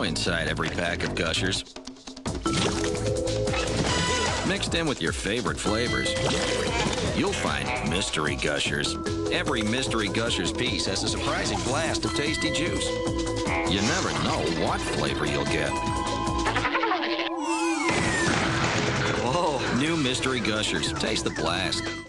inside every pack of Gushers. Mixed in with your favorite flavors, you'll find Mystery Gushers. Every Mystery Gushers piece has a surprising blast of tasty juice. You never know what flavor you'll get. Whoa, new Mystery Gushers. Taste the blast.